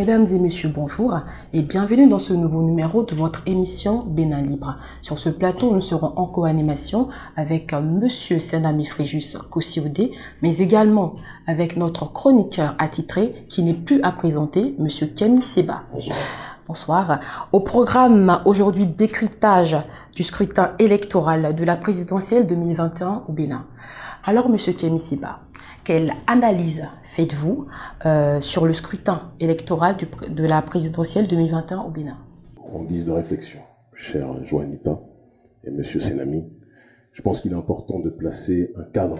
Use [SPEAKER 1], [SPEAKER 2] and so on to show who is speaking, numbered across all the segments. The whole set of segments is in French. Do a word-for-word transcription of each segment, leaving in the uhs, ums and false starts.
[SPEAKER 1] Mesdames et messieurs, bonjour et bienvenue dans ce nouveau numéro de votre émission Bénin Libre. Sur ce plateau, nous serons en co-animation avec Monsieur Senami Fréjus Kossi-Odé, mais également avec notre chroniqueur attitré qui n'est plus à présenter, Monsieur Kemi Seba.
[SPEAKER 2] Bonsoir.
[SPEAKER 1] Bonsoir. Au programme aujourd'hui, décryptage du scrutin électoral de la présidentielle deux mille vingt et un au Bénin. Alors, Monsieur Kemi Seba, quelle analyse faites-vous euh, sur le scrutin électoral du, de la présidentielle deux mille vingt et un au Bénin?
[SPEAKER 2] En guise de réflexion, chère Joanita et Monsieur Senami, je pense qu'il est important de placer un cadre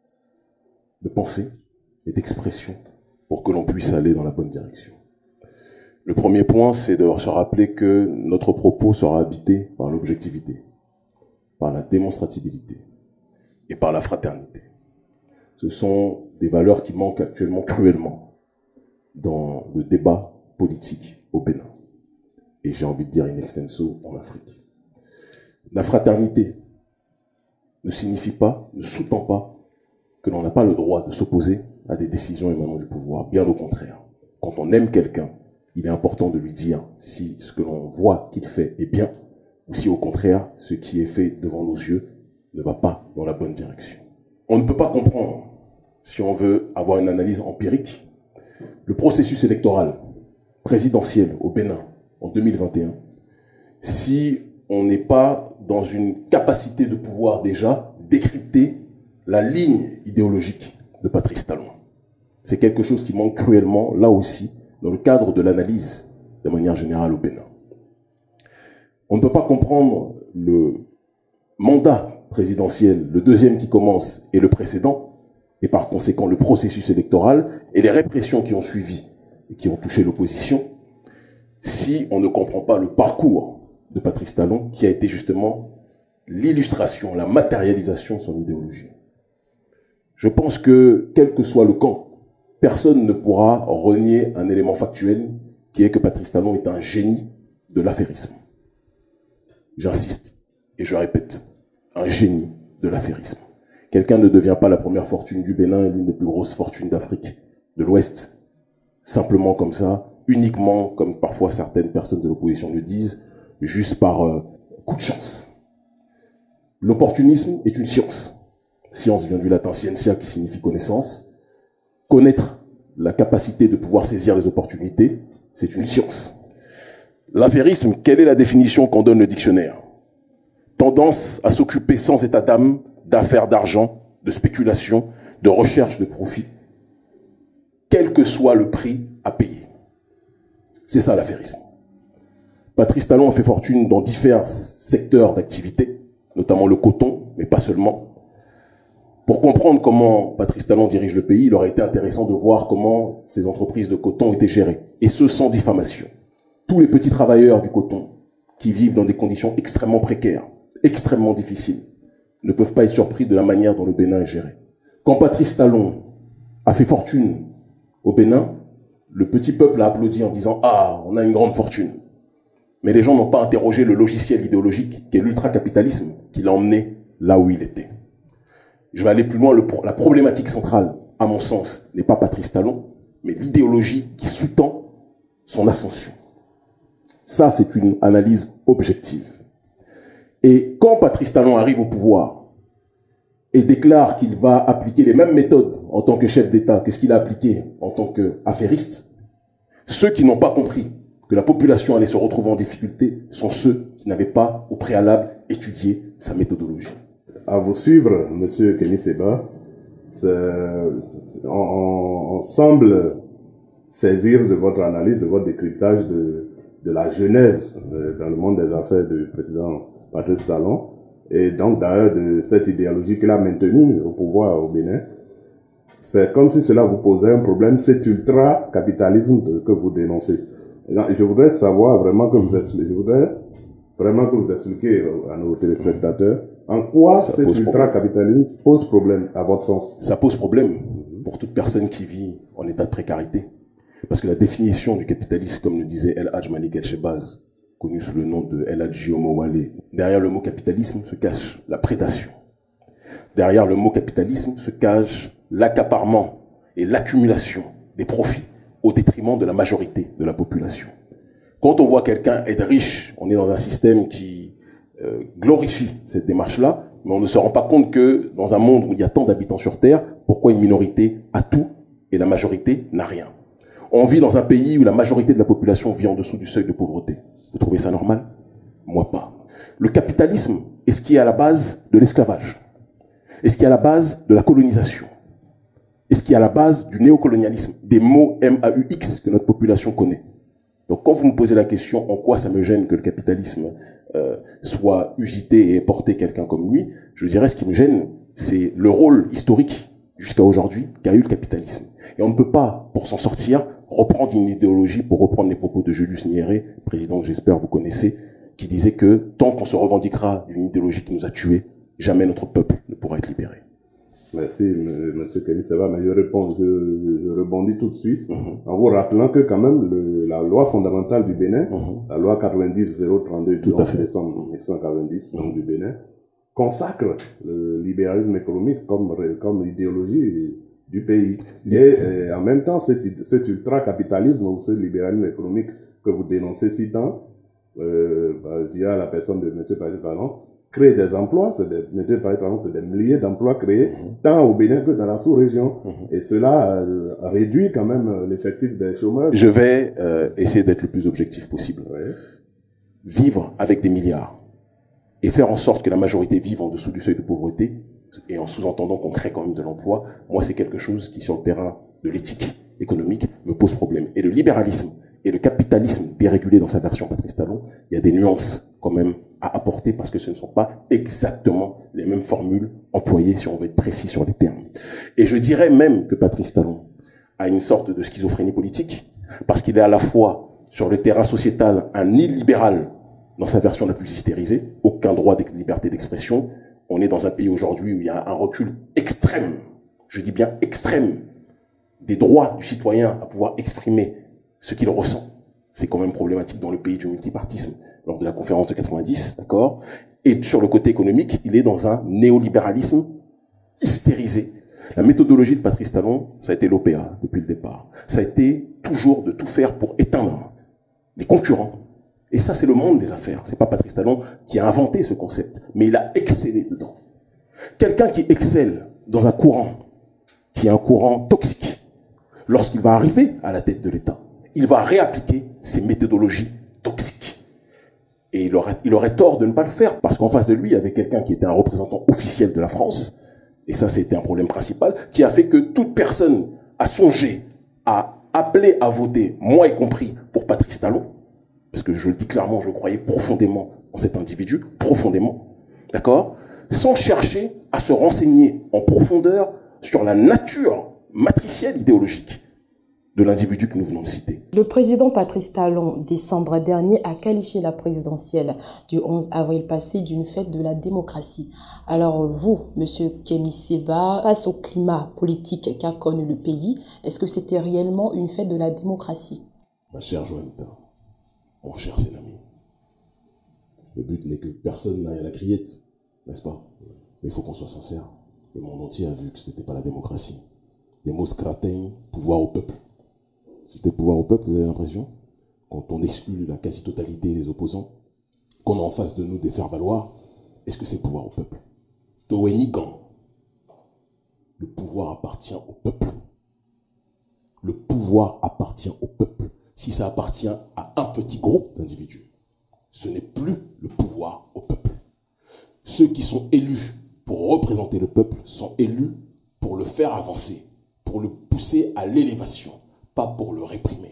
[SPEAKER 2] de pensée et d'expression pour que l'on puisse aller dans la bonne direction. Le premier point, c'est de se rappeler que notre propos sera habité par l'objectivité, par la démonstrabilité et par la fraternité. Ce sont des valeurs qui manquent actuellement cruellement dans le débat politique au Bénin. Et j'ai envie de dire in extenso en Afrique. La fraternité ne signifie pas, ne sous-tend pas que l'on n'a pas le droit de s'opposer à des décisions émanant du pouvoir. Bien au contraire. Quand on aime quelqu'un, il est important de lui dire si ce que l'on voit qu'il fait est bien ou si au contraire, ce qui est fait devant nos yeux ne va pas dans la bonne direction. On ne peut pas comprendre, si on veut avoir une analyse empirique, le processus électoral présidentiel au Bénin en deux mille vingt et un, si on n'est pas dans une capacité de pouvoir déjà décrypter la ligne idéologique de Patrice Talon. C'est quelque chose qui manque cruellement, là aussi, dans le cadre de l'analyse de manière générale au Bénin. On ne peut pas comprendre le mandat présidentiel, le deuxième qui commence et le précédent, et par conséquent le processus électoral et les répressions qui ont suivi et qui ont touché l'opposition, si on ne comprend pas le parcours de Patrice Talon, qui a été justement l'illustration, la matérialisation de son idéologie. Je pense que, quel que soit le camp, personne ne pourra renier un élément factuel, qui est que Patrice Talon est un génie de l'affairisme. J'insiste et je répète, un génie de l'affairisme. Quelqu'un ne devient pas la première fortune du Bénin et l'une des plus grosses fortunes d'Afrique de l'Ouest, simplement comme ça, uniquement, comme parfois certaines personnes de l'opposition le disent, juste par euh, coup de chance. L'opportunisme est une science. Science vient du latin scientia qui signifie connaissance. Connaître la capacité de pouvoir saisir les opportunités, c'est une science. L'affairisme, quelle est la définition qu'en donne le dictionnaire? Tendance à s'occuper sans état d'âme d'affaires d'argent, de spéculation, de recherche de profit, quel que soit le prix à payer. C'est ça l'affairisme. Patrice Talon a fait fortune dans divers secteurs d'activité, notamment le coton, mais pas seulement. Pour comprendre comment Patrice Talon dirige le pays, il aurait été intéressant de voir comment ces entreprises de coton étaient gérées, et ce sans diffamation. Tous les petits travailleurs du coton, qui vivent dans des conditions extrêmement précaires, extrêmement difficiles, ne peuvent pas être surpris de la manière dont le Bénin est géré. Quand Patrice Talon a fait fortune au Bénin, le petit peuple a applaudi en disant « Ah, on a une grande fortune ». Mais les gens n'ont pas interrogé le logiciel idéologique qui est l'ultracapitalisme qui l'a emmené là où il était. Je vais aller plus loin, le pro la problématique centrale, à mon sens, n'est pas Patrice Talon, mais l'idéologie qui sous-tend son ascension. Ça, c'est une analyse objective. Et quand Patrice Talon arrive au pouvoir et déclare qu'il va appliquer les mêmes méthodes en tant que chef d'État que ce qu'il a appliqué en tant qu'affairiste, ceux qui n'ont pas compris que la population allait se retrouver en difficulté sont ceux qui n'avaient pas au préalable étudié sa méthodologie.
[SPEAKER 3] À vous suivre, Monsieur Kemi Seba, on, on, on semble saisir de votre analyse, de votre décryptage de, de la genèse dans le monde des affaires du président Patrice Talon, et donc d'ailleurs de cette idéologie qu'il a maintenue au pouvoir au Bénin. C'est comme si cela vous posait un problème, cet ultra-capitalisme que vous dénoncez. Je voudrais savoir vraiment que vous expliquez, je voudrais vraiment que vous expliquiez à nos téléspectateurs en quoi
[SPEAKER 2] Ça
[SPEAKER 3] cet ultra-capitalisme pose problème à votre sens.
[SPEAKER 2] Ça pose problème pour toute personne qui vit en état de précarité. Parce que la définition du capitalisme, comme le disait El Hadj Malik El Shebaz, connu sous le nom de El Hadji Omo Wale, derrière le mot capitalisme se cache la prédation. Derrière le mot capitalisme se cache l'accaparement et l'accumulation des profits au détriment de la majorité de la population. Quand on voit quelqu'un être riche, on est dans un système qui euh, glorifie cette démarche-là, mais on ne se rend pas compte que dans un monde où il y a tant d'habitants sur Terre, pourquoi une minorité a tout et la majorité n'a rien? On vit dans un pays où la majorité de la population vit en dessous du seuil de pauvreté. Vous trouvez ça normal? Moi pas. Le capitalisme est ce qui est à la base de l'esclavage, est ce qui est à la base de la colonisation, est ce qui est à la base du néocolonialisme, des mots M A U X que notre population connaît. Donc quand vous me posez la question en quoi ça me gêne que le capitalisme euh, soit usité et porté quelqu'un comme lui, je dirais ce qui me gêne, c'est le rôle historique jusqu'à aujourd'hui qu'a eu le capitalisme. Et on ne peut pas, pour s'en sortir, reprendre une idéologie, pour reprendre les propos de Julius Nyerere, président que j'espère vous connaissez, qui disait que tant qu'on se revendiquera d'une idéologie qui nous a tués, jamais notre peuple ne pourra être libéré.
[SPEAKER 3] Merci, M. Kémy Séba, mais je réponds, je, je rebondis tout de suite, mm-hmm. en vous rappelant que quand même le, la loi fondamentale du Bénin, mm-hmm. la loi quatre-vingt-dix zéro trente-deux du onze décembre mille neuf cent quatre-vingt-dix, mm-hmm. donc du Bénin, consacre le libéralisme économique comme, comme idéologie du pays. Et, et en même temps, cet, cet ultra-capitalisme ou ce libéralisme économique que vous dénoncez si tant, euh, bah, via la personne de M. Patrice Talon, crée des emplois, c'est des, c'est des milliers d'emplois créés, mmh. tant au Bénin que dans la sous-région. Mmh. Et cela euh, réduit quand même l'effectif des chômeurs.
[SPEAKER 2] Je vais euh, essayer d'être le plus objectif possible.
[SPEAKER 3] Oui.
[SPEAKER 2] Vivre avec des milliards et faire en sorte que la majorité vive en dessous du seuil de pauvreté, et en sous-entendant qu'on crée quand même de l'emploi, moi c'est quelque chose qui, sur le terrain de l'éthique économique, me pose problème. Et le libéralisme et le capitalisme dérégulé dans sa version Patrice Talon, il y a des nuances quand même à apporter parce que ce ne sont pas exactement les mêmes formules employées si on veut être précis sur les termes. Et je dirais même que Patrice Talon a une sorte de schizophrénie politique parce qu'il est à la fois sur le terrain sociétal un illibéral dans sa version la plus hystérisée, aucun droit de liberté d'expression. On est dans un pays aujourd'hui où il y a un recul extrême, je dis bien extrême, des droits du citoyen à pouvoir exprimer ce qu'il ressent. C'est quand même problématique dans le pays du multipartisme lors de la conférence de quatre-vingt-dix, d'accord? Et sur le côté économique, il est dans un néolibéralisme hystérisé. La méthodologie de Patrice Talon, ça a été l'O P A depuis le départ. Ça a été toujours de tout faire pour éteindre les concurrents. Et ça, c'est le monde des affaires. C'est pas Patrice Talon qui a inventé ce concept, mais il a excellé dedans. Quelqu'un qui excelle dans un courant, qui est un courant toxique, lorsqu'il va arriver à la tête de l'État, il va réappliquer ces méthodologies toxiques. Et il aurait, il aurait tort de ne pas le faire, parce qu'en face de lui, il y avait quelqu'un qui était un représentant officiel de la France, et ça c'était un problème principal, qui a fait que toute personne a songé à appeler à voter, moi y compris, pour Patrice Talon, parce que je le dis clairement, je croyais profondément en cet individu, profondément, d'accord, sans chercher à se renseigner en profondeur sur la nature matricielle idéologique de l'individu que nous venons de citer.
[SPEAKER 1] Le président Patrice Talon, décembre dernier, a qualifié la présidentielle du onze avril passé d'une fête de la démocratie. Alors vous, monsieur Kémy Séba, face au climat politique qu'a connu le pays, est-ce que c'était réellement une fête de la démocratie?
[SPEAKER 2] Ma chère Joanita, mon cher Sénami, le but n'est que personne n'aille à la criette, n'est-ce pas? Mais il faut qu'on soit sincère. Le monde entier a vu que ce n'était pas la démocratie. Des mots scratins, pouvoir au peuple. C'était pouvoir au peuple, vous avez l'impression, quand on exclut la quasi-totalité des opposants, qu'on a en face de nous des faire-valoir, est-ce que c'est pouvoir au peuple? Toenigan. Le pouvoir appartient au peuple. Le pouvoir appartient au peuple. Si ça appartient à un petit groupe d'individus, ce n'est plus le pouvoir au peuple. Ceux qui sont élus pour représenter le peuple sont élus pour le faire avancer, pour le pousser à l'élévation, pas pour le réprimer.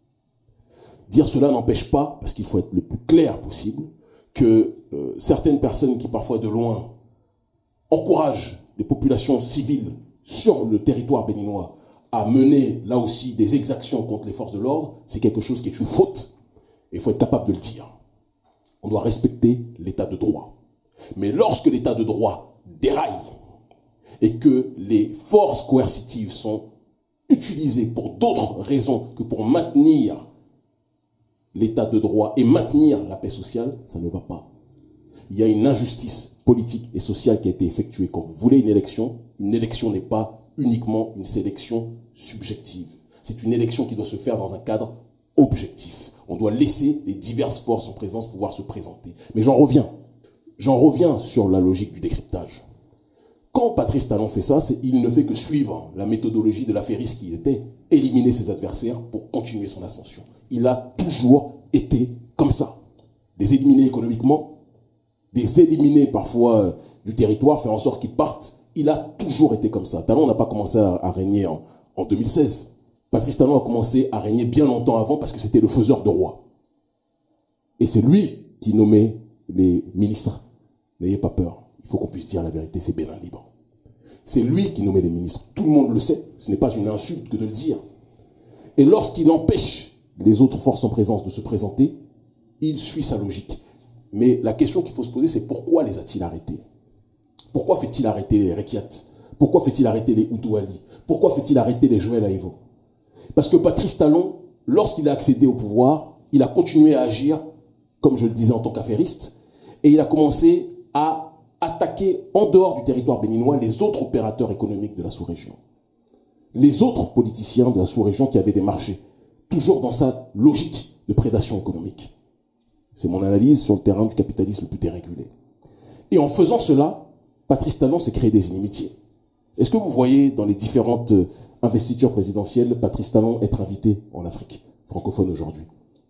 [SPEAKER 2] Dire cela n'empêche pas, parce qu'il faut être le plus clair possible, que euh, certaines personnes qui parfois de loin encouragent les populations civiles sur le territoire béninois à mener là aussi des exactions contre les forces de l'ordre, c'est quelque chose qui est une faute. Et il faut être capable de le dire. On doit respecter l'état de droit. Mais lorsque l'état de droit déraille et que les forces coercitives sont utilisées pour d'autres raisons que pour maintenir l'état de droit et maintenir la paix sociale, ça ne va pas. Il y a une injustice politique et sociale qui a été effectuée. Quand vous voulez une élection, une élection n'est pas uniquement une sélection subjective. C'est une élection qui doit se faire dans un cadre objectif. On doit laisser les diverses forces en présence pouvoir se présenter. Mais j'en reviens. J'en reviens sur la logique du décryptage. Quand Patrice Talon fait ça, il ne fait que suivre la méthodologie de l'affairiste qui était éliminer ses adversaires pour continuer son ascension. Il a toujours été comme ça. Les éliminer économiquement, les éliminer parfois du territoire, faire en sorte qu'ils partent. Il a toujours été comme ça. Talon n'a pas commencé à, à régner en, en deux mille seize. Patrice Talon a commencé à régner bien longtemps avant parce que c'était le faiseur de roi. Et c'est lui qui nommait les ministres. N'ayez pas peur. Il faut qu'on puisse dire la vérité, c'est Bénin libre. C'est lui qui nommait les ministres. Tout le monde le sait. Ce n'est pas une insulte que de le dire. Et lorsqu'il empêche les autres forces en présence de se présenter, il suit sa logique. Mais la question qu'il faut se poser, c'est pourquoi les a-t-il arrêtés? Pourquoi fait-il arrêter les Rekiat? Pourquoi fait-il arrêter les Oudou Ali? Pourquoi fait-il arrêter les Joël Aïvo? Parce que Patrice Talon, lorsqu'il a accédé au pouvoir, il a continué à agir, comme je le disais en tant qu'affairiste, et il a commencé à attaquer en dehors du territoire béninois les autres opérateurs économiques de la sous-région. Les autres politiciens de la sous-région qui avaient des marchés, toujours dans sa logique de prédation économique. C'est mon analyse sur le terrain du capitalisme le plus dérégulé. Et en faisant cela, Patrice Talon s'est créé des inimitiés. Est-ce que vous voyez dans les différentes investitures présidentielles Patrice Talon être invité en Afrique francophone aujourd'hui?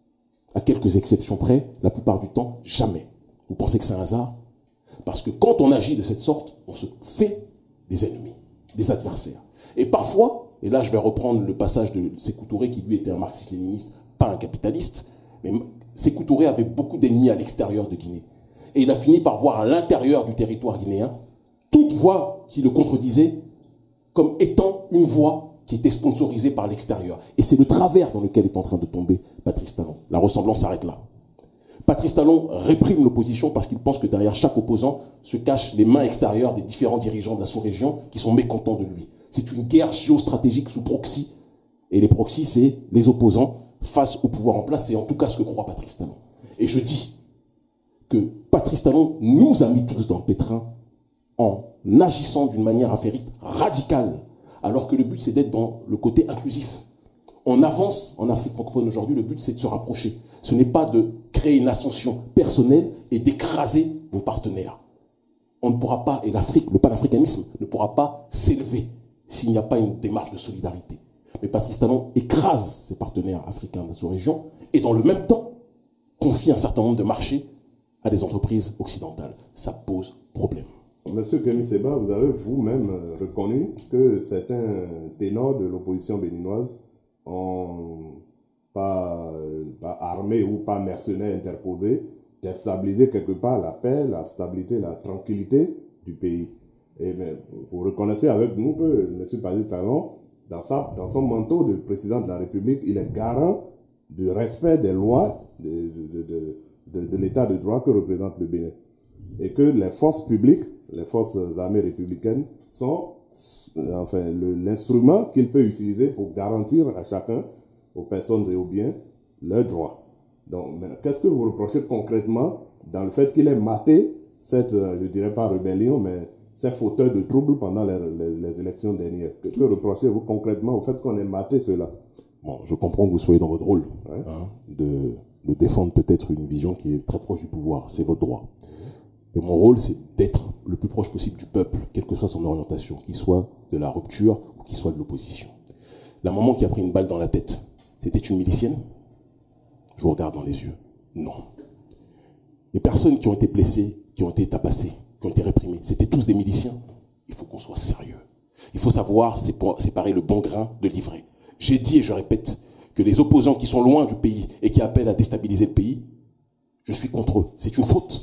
[SPEAKER 2] À quelques exceptions près, la plupart du temps, jamais. Vous pensez que c'est un hasard? Parce que quand on agit de cette sorte, on se fait des ennemis, des adversaires. Et parfois, et là je vais reprendre le passage de Sékou Touré qui lui était un marxiste-léniniste, pas un capitaliste, mais Sékou Touré avait beaucoup d'ennemis à l'extérieur de Guinée. Et il a fini par voir à l'intérieur du territoire guinéen toute voix qui le contredisait comme étant une voix qui était sponsorisée par l'extérieur. Et c'est le travers dans lequel est en train de tomber Patrice Talon. La ressemblance s'arrête là. Patrice Talon réprime l'opposition parce qu'il pense que derrière chaque opposant se cachent les mains extérieures des différents dirigeants de la sous-région qui sont mécontents de lui. C'est une guerre géostratégique sous proxy. Et les proxys, c'est les opposants face au pouvoir en place. C'est en tout cas ce que croit Patrice Talon. Et je dis que Patrice Talon nous a mis tous dans le pétrin en agissant d'une manière affairiste radicale, alors que le but c'est d'être dans le côté inclusif. On avance en Afrique francophone aujourd'hui, le but c'est de se rapprocher. Ce n'est pas de créer une ascension personnelle et d'écraser vos partenaires. On ne pourra pas, et l'Afrique, le panafricanisme ne pourra pas s'élever s'il n'y a pas une démarche de solidarité. Mais Patrice Talon écrase ses partenaires africains de la sous-région et dans le même temps confie un certain nombre de marchés à des entreprises occidentales. Ça pose problème.
[SPEAKER 3] Monsieur Kémy Séba, vous avez vous-même reconnu que certains ténors de l'opposition béninoise ont, pas, pas armés ou pas mercenaires interposés, déstabilisé quelque part la paix, la stabilité, la tranquillité du pays. Et bien, vous reconnaissez avec nous que M. Patrice Talon, dans, sa, dans son manteau de président de la République, il est garant du respect des lois de, de, de, de, de l'état de droit que représente le Bénin. Et que les forces publiques, les forces armées républicaines sont enfin l'instrument qu'il peut utiliser pour garantir à chacun, aux personnes et aux biens, leurs droits. Donc, qu'est-ce que vous reprochez concrètement dans le fait qu'il ait maté cette, je dirais pas rébellion, mais ces fauteurs de troubles pendant les, les, les élections dernières? Que, que reprochez-vous concrètement au fait qu'on ait maté cela?
[SPEAKER 2] Bon, je comprends que vous soyez dans votre rôle, ouais. hein, de, de défendre peut-être une vision qui est très proche du pouvoir. C'est votre droit. Mais mon rôle, c'est d'être le plus proche possible du peuple, quelle que soit son orientation, qu'il soit de la rupture ou qu'il soit de l'opposition. La maman qui a pris une balle dans la tête, c'était une milicienne? Je vous regarde dans les yeux. Non. Les personnes qui ont été blessées, qui ont été tabassées, qui ont été réprimées, c'était tous des miliciens. Il faut qu'on soit sérieux. Il faut savoir séparer le bon grain de l'ivraie. J'ai dit et je répète que les opposants qui sont loin du pays et qui appellent à déstabiliser le pays, je suis contre eux. C'est une faute.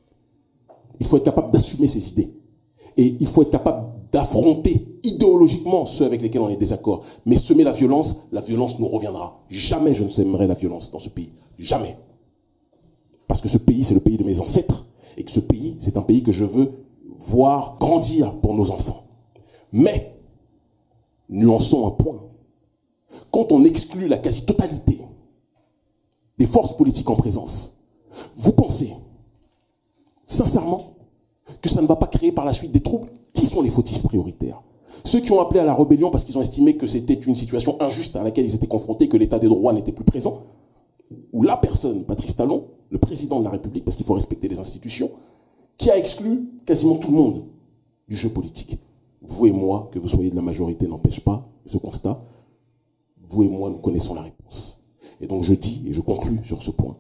[SPEAKER 2] Il faut être capable d'assumer ses idées. Et il faut être capable d'affronter idéologiquement ceux avec lesquels on est désaccord. Mais semer la violence, la violence nous reviendra. Jamais je ne sèmerai la violence dans ce pays. Jamais. Parce que ce pays, c'est le pays de mes ancêtres. Et que ce pays, c'est un pays que je veux voir grandir pour nos enfants. Mais, nuançons un point. Quand on exclut la quasi-totalité des forces politiques en présence, vous pensez sincèrement que ça ne va pas créer par la suite des troubles? Qui sont les fautifs prioritaires? Ceux qui ont appelé à la rébellion parce qu'ils ont estimé que c'était une situation injuste à laquelle ils étaient confrontés, que l'état des droits n'était plus présent, ou la personne, Patrice Talon, le président de la République, parce qu'il faut respecter les institutions, qui a exclu quasiment tout le monde du jeu politique. Vous et moi, que vous soyez de la majorité, n'empêche pas ce constat. Vous et moi, nous connaissons la réponse. Et donc je dis, et je conclus sur ce point,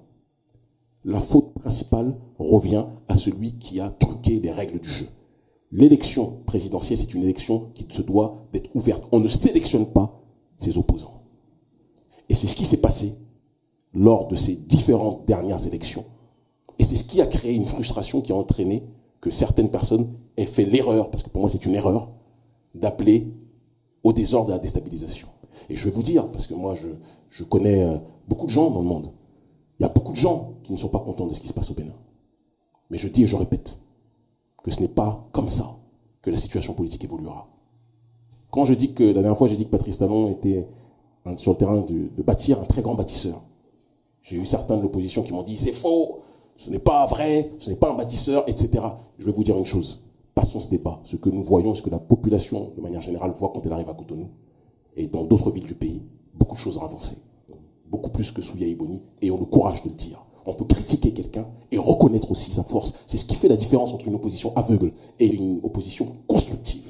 [SPEAKER 2] la faute principale revient à celui qui a truqué les règles du jeu. L'élection présidentielle, c'est une élection qui se doit d'être ouverte. On ne sélectionne pas ses opposants. Et c'est ce qui s'est passé lors de ces différentes dernières élections. Et c'est ce qui a créé une frustration qui a entraîné que certaines personnes aient fait l'erreur, parce que pour moi c'est une erreur, d'appeler au désordre et à la déstabilisation. Et je vais vous dire, parce que moi je, je connais beaucoup de gens dans le monde, il y a beaucoup de gens qui ne sont pas contents de ce qui se passe au Bénin. Mais je dis et je répète que ce n'est pas comme ça que la situation politique évoluera. Quand je dis que, la dernière fois j'ai dit que Patrice Talon était sur le terrain de, de bâtir un très grand bâtisseur, j'ai eu certains de l'opposition qui m'ont dit c'est faux, ce n'est pas vrai, ce n'est pas un bâtisseur, et cetera. Je vais vous dire une chose, passons ce débat. Ce que nous voyons, ce que la population, de manière générale, voit quand elle arrive à Cotonou, et dans d'autres villes du pays, beaucoup de choses ont avancé. Beaucoup plus que sous Yahi Boni, et on a le courage de le dire. On peut critiquer quelqu'un et reconnaître aussi sa force. C'est ce qui fait la différence entre une opposition aveugle et une opposition constructive.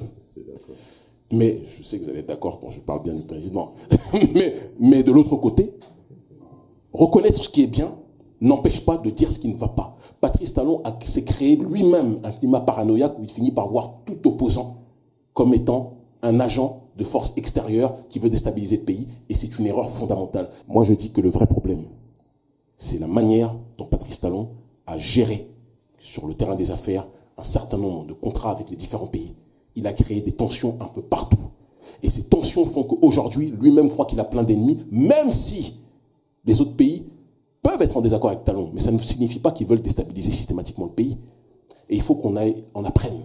[SPEAKER 2] Mais, je sais que vous allez être d'accord quand je parle bien du président, mais, mais de l'autre côté, reconnaître ce qui est bien n'empêche pas de dire ce qui ne va pas. Patrice Talon s'est créé lui-même un climat paranoïaque où il finit par voir tout opposant comme étant un agent de force extérieure qui veut déstabiliser le pays, et c'est une erreur fondamentale. Moi, je dis que le vrai problème, c'est la manière dont Patrice Talon a géré sur le terrain des affaires un certain nombre de contrats avec les différents pays. Il a créé des tensions un peu partout. Et ces tensions font qu'aujourd'hui, lui-même croit qu'il a plein d'ennemis, même si les autres pays peuvent être en désaccord avec Talon, mais ça ne signifie pas qu'ils veulent déstabiliser systématiquement le pays. Et il faut qu'on aille, on apprenne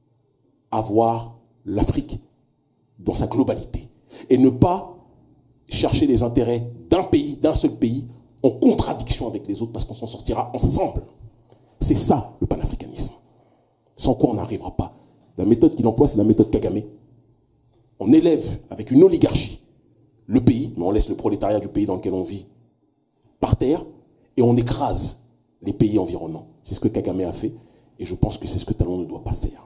[SPEAKER 2] à voir l'Afrique dans sa globalité. Et ne pas chercher les intérêts d'un pays, d'un seul pays, en contradiction avec les autres, parce qu'on s'en sortira ensemble. C'est ça, le panafricanisme. Sans quoi on n'arrivera pas. La méthode qu'il emploie, c'est la méthode Kagame. On élève avec une oligarchie le pays, mais on laisse le prolétariat du pays dans lequel on vit par terre, et on écrase les pays environnants. C'est ce que Kagame a fait, et je pense que c'est ce que Talon ne doit pas faire.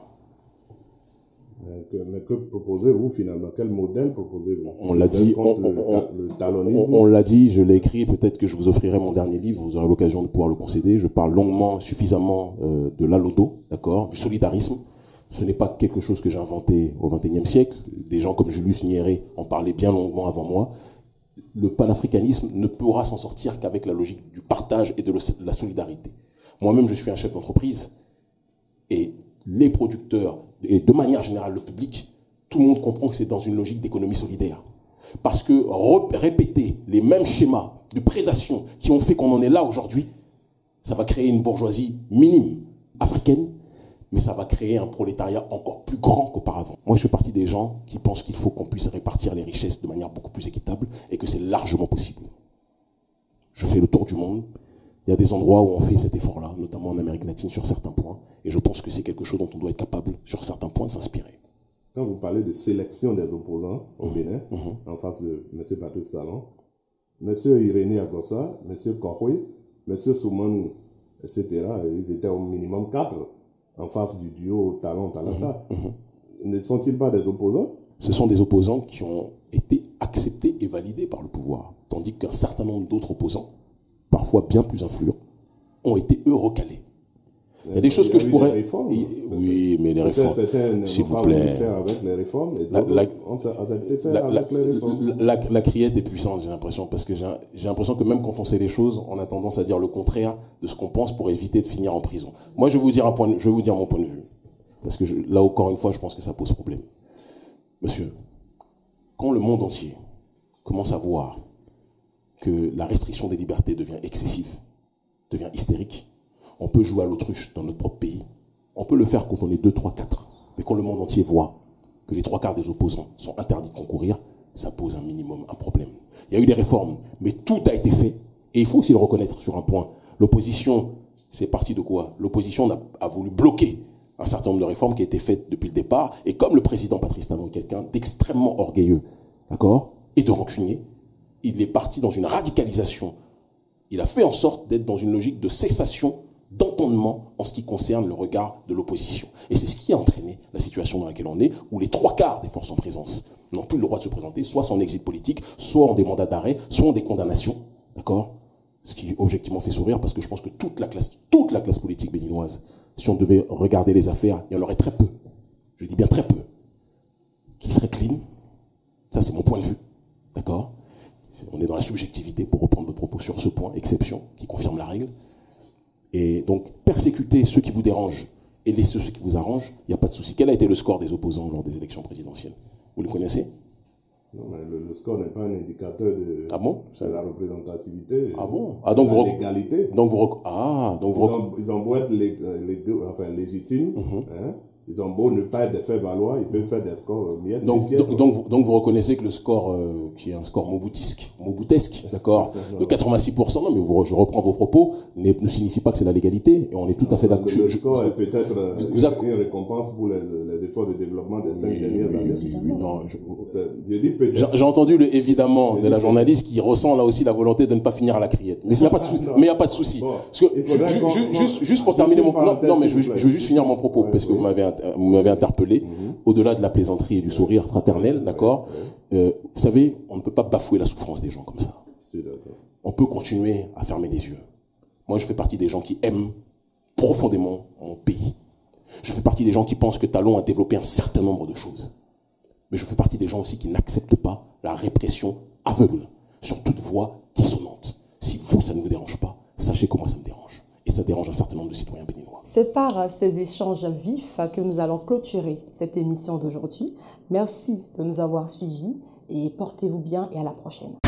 [SPEAKER 3] Mais que proposez-vous finalement? Quel modèle proposez-vous?
[SPEAKER 2] On l'a dit, on,
[SPEAKER 3] le,
[SPEAKER 2] on,
[SPEAKER 3] le talonisme.
[SPEAKER 2] on, on l'a dit, je l'ai écrit, peut-être que je vous offrirai mon dernier livre, vous aurez l'occasion de pouvoir le concéder. Je parle longuement, suffisamment euh, de l'alodo, d'accord, du solidarisme. Ce n'est pas quelque chose que j'ai inventé au vingt et unième siècle. Des gens comme Julius Nyerere en parlaient bien longuement avant moi. Le panafricanisme ne pourra s'en sortir qu'avec la logique du partage et de la solidarité. Moi-même, je suis un chef d'entreprise, et les producteurs, et de manière générale le public, tout le monde comprend que c'est dans une logique d'économie solidaire. Parce que répéter les mêmes schémas de prédation qui ont fait qu'on en est là aujourd'hui, ça va créer une bourgeoisie minime africaine, mais ça va créer un prolétariat encore plus grand qu'auparavant. Moi, je fais partie des gens qui pensent qu'il faut qu'on puisse répartir les richesses de manière beaucoup plus équitable, et que c'est largement possible. Je fais le tour du monde. Il y a des endroits où on fait cet effort-là, notamment en Amérique latine sur certains points, et je pense que c'est quelque chose dont on doit être capable, sur certains points, de s'inspirer.
[SPEAKER 3] Quand vous parlez de sélection des opposants au Bénin,
[SPEAKER 2] mmh.
[SPEAKER 3] en face de M. Patrice Talon, M. Irénée Agossa, M. Kohoui, M. Soumanou, et cetera, ils étaient au minimum quatre en face du duo Talon-Talata. Mmh. Ne sont-ils pas des opposants?
[SPEAKER 2] Ce sont des opposants qui ont été acceptés et validés par le pouvoir, tandis qu'un certain nombre d'autres opposants, parfois bien plus influents, ont été eux recalés. Il y a des choses que je pourrais...
[SPEAKER 3] Réformes,
[SPEAKER 2] oui, mais les réformes, s'il vous plaît.
[SPEAKER 3] Faire avec les réformes, et
[SPEAKER 2] la, la,
[SPEAKER 3] on s'est fait
[SPEAKER 2] la,
[SPEAKER 3] avec
[SPEAKER 2] la,
[SPEAKER 3] les réformes.
[SPEAKER 2] La, la, la criette est puissante, j'ai l'impression, parce que j'ai l'impression que même quand on sait les choses, on a tendance à dire le contraire de ce qu'on pense pour éviter de finir en prison. Moi, je vais vous dire un point, je vais vous dire mon point de vue, parce que je, là encore une fois, je pense que ça pose problème. Monsieur, quand le monde entier commence à voir que la restriction des libertés devient excessive, devient hystérique, on peut jouer à l'autruche dans notre propre pays. On peut le faire quand on est deux, trois, quatre. Mais quand le monde entier voit que les trois quarts des opposants sont interdits de concourir, ça pose un minimum un problème. Il y a eu des réformes, mais tout a été fait. Et il faut aussi le reconnaître sur un point. L'opposition, c'est parti de quoi? L'opposition a, a voulu bloquer un certain nombre de réformes qui a été faites depuis le départ. Et comme le président Patrice Talon est quelqu'un d'extrêmement orgueilleux, d'accord, et de rancunier, il est parti dans une radicalisation. Il a fait en sorte d'être dans une logique de cessation, d'entendement en ce qui concerne le regard de l'opposition. Et c'est ce qui a entraîné la situation dans laquelle on est, où les trois quarts des forces en présence n'ont plus le droit de se présenter, soit sans exil politique, soit en des mandats d'arrêt, soit en des condamnations, d'accord? Ce qui objectivement fait sourire, parce que je pense que toute la classe, toute la classe politique béninoise, si on devait regarder les affaires, il y en aurait très peu, je dis bien très peu, qui seraient clean. Ça, c'est mon point de vue, d'accord? On est dans la subjectivité, pour reprendre votre propos sur ce point, exception, qui confirme la règle. Et donc, persécuter ceux qui vous dérangent et laisser ceux qui vous arrangent, il n'y a pas de souci. Quel a été le score des opposants lors des élections présidentielles? Vous le connaissez?
[SPEAKER 3] Non, mais le, le score n'est pas un indicateur de,
[SPEAKER 2] ah bon
[SPEAKER 3] de la représentativité.
[SPEAKER 2] Ah bon? Ah, donc
[SPEAKER 3] de
[SPEAKER 2] vous
[SPEAKER 3] la légalité.
[SPEAKER 2] Donc vous ah, donc
[SPEAKER 3] ils,
[SPEAKER 2] vous
[SPEAKER 3] ont, ils ont beau être les, les, enfin, légitimes, mm-hmm. hein, ils ont beau ne pas être fait valoir, ils peuvent faire des scores miettes.
[SPEAKER 2] Donc, donc, donc, vous, donc vous reconnaissez que le score, euh, qui est un score moboutisque, moboutesque, d'accord, de quatre-vingt-six pour cent, non, mais vous, je reprends vos propos, ne, ne signifie pas que c'est la légalité, et on est tout à fait d'accord.
[SPEAKER 3] Le score est peut-être une, une récompense pour les, les efforts de développement des cinq oui, dernières oui, années. Oui, oui, non, je, je dis peut-être. J'ai entendu le évidemment de la journaliste qui ressent là aussi la volonté de ne pas finir à la criette. Mais il n'y a pas de souci. Mais il n'y a pas de souci. Bon, parce que, je, je, je, juste, juste pour terminer mon, non, non, mais je, je veux juste finir mon propos, parce que vous m'avez vous m'avez interpellé, mm-hmm. au-delà de la plaisanterie et du sourire fraternel, d'accord, euh, vous savez, on ne peut pas bafouer la souffrance des gens comme ça. On peut continuer à fermer les yeux. Moi, je fais partie des gens qui aiment profondément mon pays. Je fais partie des gens qui pensent que Talon a développé un certain nombre de choses. Mais je fais partie des gens aussi qui n'acceptent pas la répression aveugle sur toute voix dissonante. Si vous, ça ne vous dérange pas, sachez que moi, ça me dérange. Et ça dérange un certain nombre de citoyens béninois.
[SPEAKER 1] C'est par ces échanges vifs que nous allons clôturer cette émission d'aujourd'hui. Merci de nous avoir suivis et portez-vous bien et à la prochaine.